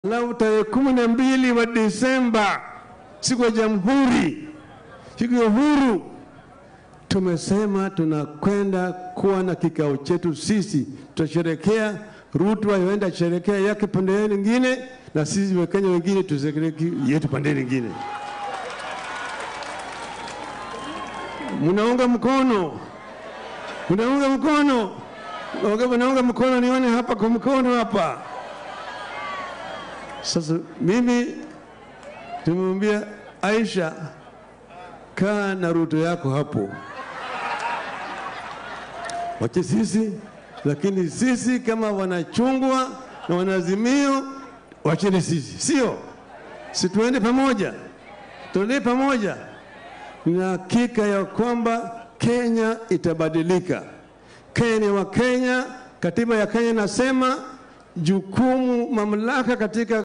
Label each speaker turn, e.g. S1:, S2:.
S1: Leo tarehe 12 wa Desemba, siku ya Jamhuri, siku ya uhuru, tumesema tunakwenda kuwa na kikao chetu sisi. Tutasherekea, Ruto aenda sherekea yake pande nyingine, na sisi Wakenya wengine tusherekee yetu pande nyingine. Munaunga mkono? Munaunga mkono? Munaunga mkono? Nione hapa kwa mkono hapa. Sasa mimi tumemwambia Aisha, kaa na Ruto yako hapo, wache sisi, lakini sisi kama wanachungwa na wanazimio, wacheni sisi, sio? Si tuende pamoja, tuende pamoja. Nina hakika ya kwamba Kenya itabadilika. Kenya wa Kenya, katiba ya Kenya nasema jukumu mamlaka katika